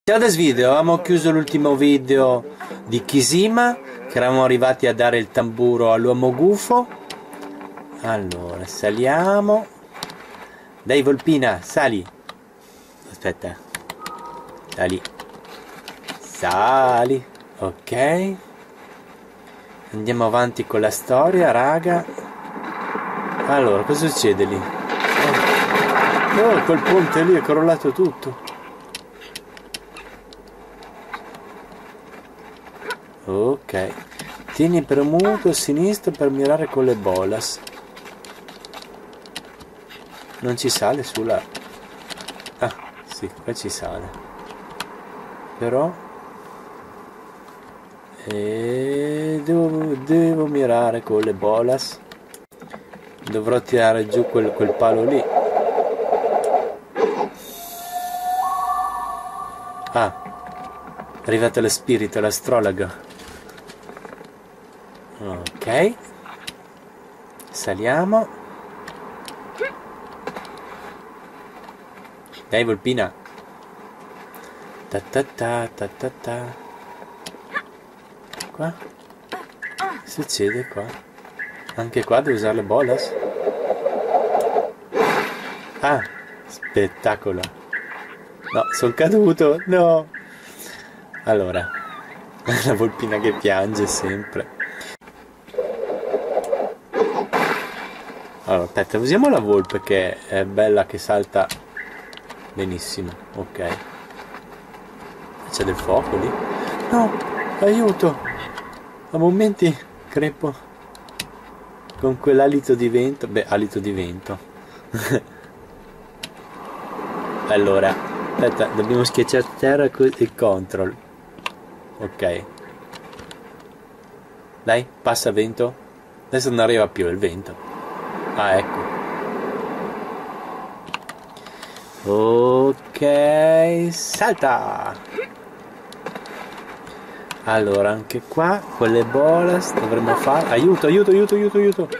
Ciao da Svideo, avevamo chiuso l'ultimo video di Kishima, che eravamo arrivati a dare il tamburo all'uomo gufo. Allora, saliamo. Dai Volpina, sali. Aspetta. Sali. Sali. Ok. Andiamo avanti con la storia, raga. Allora, cosa succede lì? Oh, quel ponte lì è crollato tutto. Ok, tieni premuto a sinistra per mirare con le bolas. Non ci sale sulla... Ah, sì, qua ci sale. Però... devo mirare con le bolas. Dovrò tirare giù quel palo lì. Ah, è arrivato lo spirito, l'astrologo. Ok, saliamo. Dai Volpina. Ta ta ta ta ta ta. Qua? Che succede qua? Anche qua devo usare le bolas? Ah, spettacolo. No, sono caduto, no. Allora, la Volpina che piange sempre. Allora, aspetta, usiamo la volpe che è bella, che salta benissimo. Ok. C'è del fuoco lì? No, aiuto! A momenti crepo con quell'alito di vento. Beh, alito di vento. Allora, aspetta, dobbiamo schiacciare a terra il control. Ok. Dai, passa vento. Adesso non arriva più il vento. Ah, ecco. Ok, salta. Allora, anche qua con le bolas dovremmo fare... Aiuto, aiuto, aiuto, aiuto, aiuto.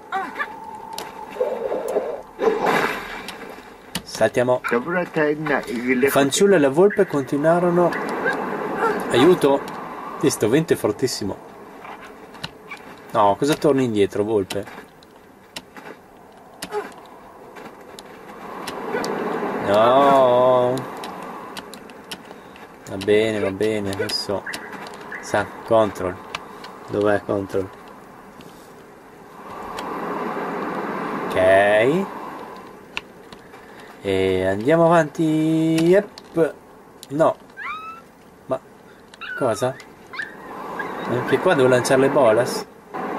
Saltiamo. Le fanciulle e la volpe continuarono... Aiuto. Sto vento è fortissimo. No, cosa torni indietro, volpe? No, va bene, adesso sa, control, dov'è control? Ok, e andiamo avanti. Yep. No, ma cosa? Anche qua devo lanciare le bolas?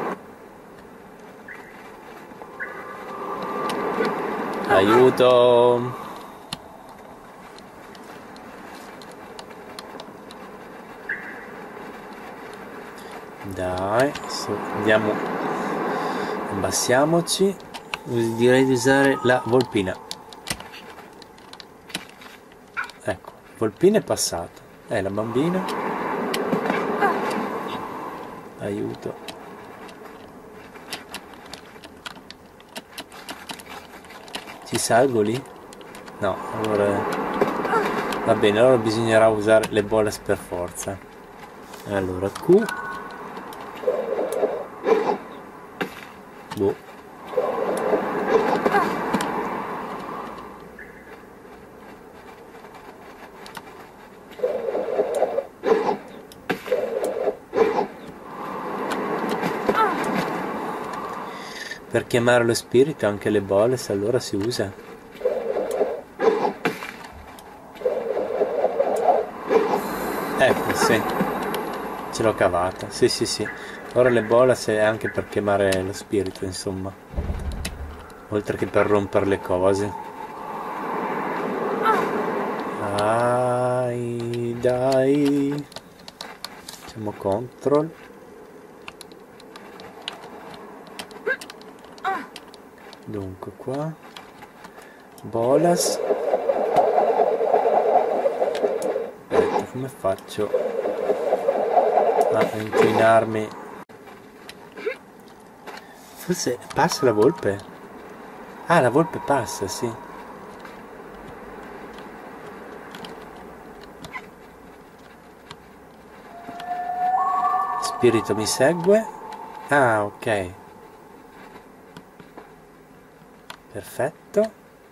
Aiuto. Dai, andiamo, abbassiamoci. Direi di usare la Volpina. Ecco, Volpina è passato. La bambina. Aiuto. Ci salgo lì? No, allora... Va bene, allora bisognerà usare le bolas per forza. Allora, Q. Boh. Per chiamare lo spirito anche le bolas allora si usa. Ecco, sì. Ce l'ho cavata. Sì, sì, sì. Ora le bolas è anche per chiamare lo spirito, insomma. Oltre che per rompere le cose. Dai. Facciamo control. Dunque qua. Bolas. Aspetta, come faccio a inclinarmi? Forse passa la volpe? Ah, la volpe passa, sì. spirito mi segue. Ah, ok. Perfetto.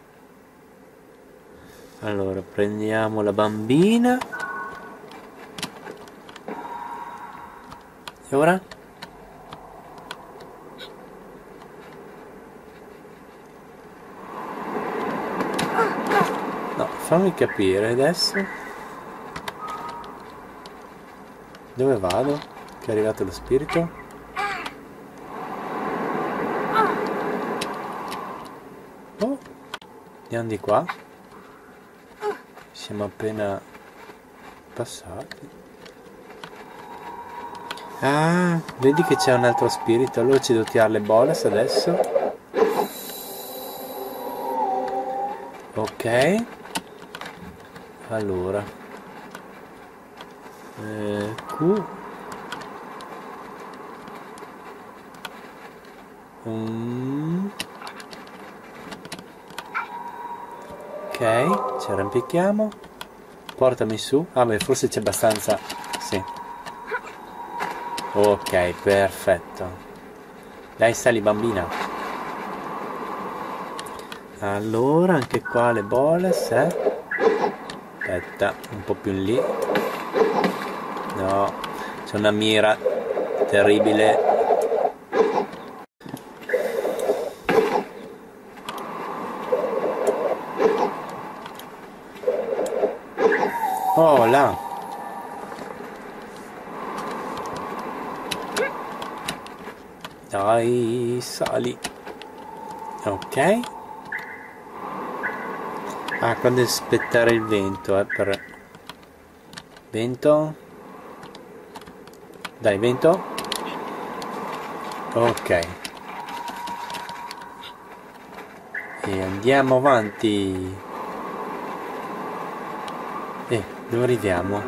Allora, prendiamo la bambina. E ora? No, fammi capire adesso. Dove vado? Che è arrivato lo spirito? Oh, andiamo di qua. Siamo appena passati. Ah, vedi che c'è un altro spirito. Allora ci devo tirare le bolas adesso. Ok. Allora Q. Ok, ci arrampichiamo. Portami su. Ah beh, forse c'è abbastanza. Sì. Ok, perfetto. Dai, sali bambina. Allora, anche qua le bolas, Aspetta, un po' più in lì. No, c'è una mira terribile. Oh, là. Dai, sali. Ok. Ah, quando aspettare il vento, per... Vento. Dai, vento. Ok. E andiamo avanti. Dove arriviamo?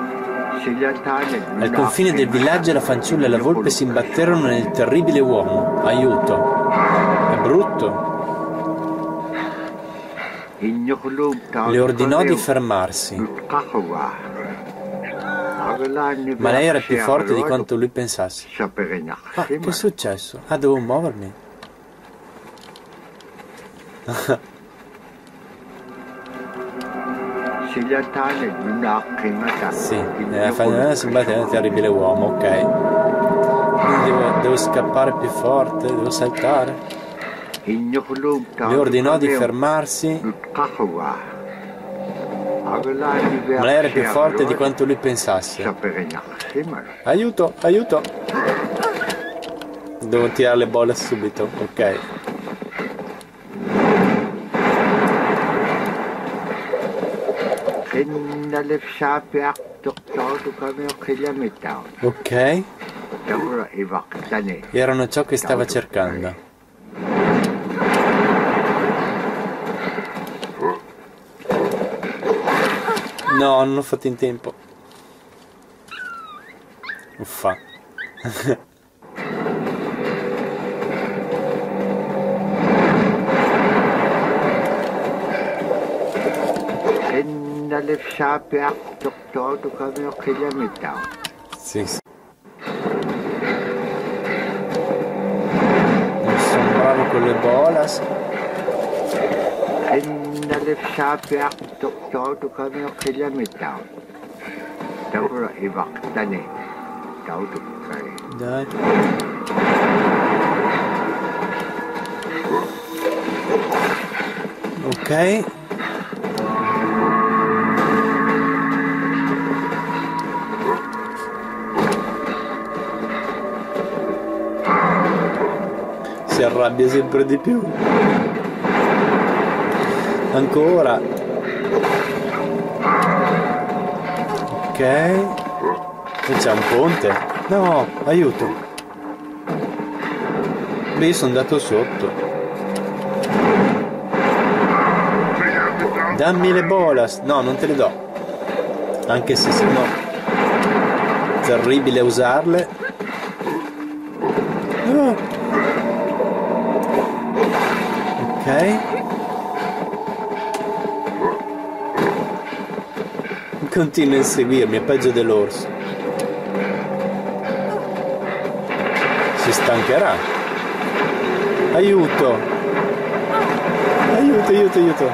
Al confine del villaggio la fanciulla e la volpe si imbatterono nel terribile uomo. Aiuto. È brutto. Le ordinò di fermarsi. Ma lei era più forte di quanto lui pensasse. Ah, che è successo? Ah, devo muovermi. Sì, la fanciulla si imbatte nel terribile uomo, ok. Quindi devo scappare più forte, devo saltare. Le ordinò di fermarsi, ma lei era più forte di quanto lui pensasse. Aiuto, aiuto! Devo tirare le bolle subito, ok. Ok. Erano ciò che stava cercando. No, non ho fatto in tempo. Uffa. Sì, sì. Non sono bravo con le bolas. Dai. Ok. Si arrabbia sempre di più. Ancora. Ok. E c'è un ponte. No, aiuto. Beh, io sono andato sotto. Dammi le bolas. No, non te le do. Anche se sono terribile a usarle. Ok. Continua a inseguirmi, è peggio dell'orso. si stancherà. Aiuto! Aiuto, aiuto, aiuto!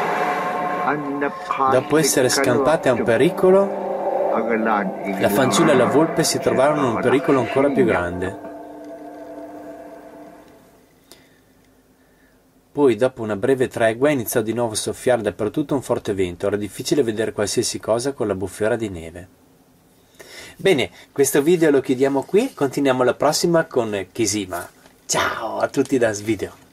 Dopo essere scampate a un pericolo, la fanciulla e la volpe si trovarono in un pericolo ancora più grande. Poi, dopo una breve tregua, iniziò di nuovo a soffiare dappertutto un forte vento. Era difficile vedere qualsiasi cosa con la bufera di neve. Bene, questo video lo chiudiamo qui. Continuiamo alla prossima con Kishima. Ciao a tutti da Svideo.